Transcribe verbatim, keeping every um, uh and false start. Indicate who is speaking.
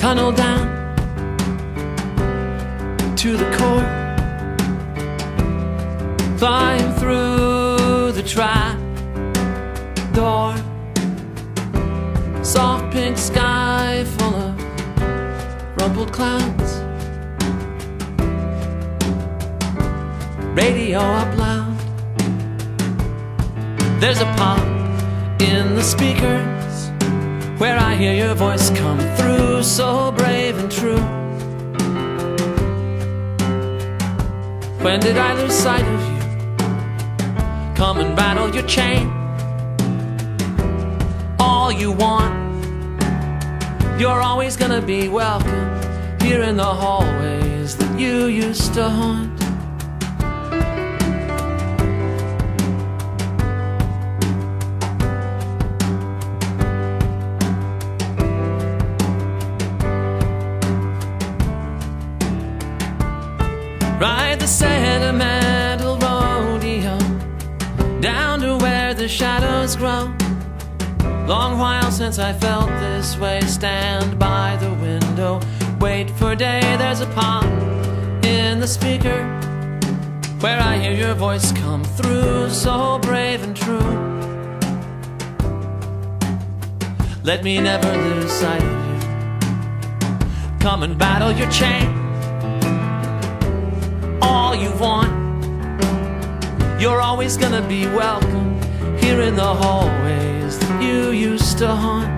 Speaker 1: tunnel down to the core, flying through the trap door. Soft pink sky full of rumpled clouds, radio up loud. There's a pop in the speakers where I hear your voice come through, so brave and true. When did I lose sight of you? Come and rattle your chain. All you want, you're always gonna be welcome here in the hallways that you used to haunt. Ride the sentimental rodeo down to where the shadows grow. Long while since I felt this way. Stand by the window, wait for day. There's a pop in the speaker where I hear your voice come through, so brave and true. Let me never lose sight of you. Come and battle your chain. All you want, you're always gonna be welcome here in the hallways that you used to haunt.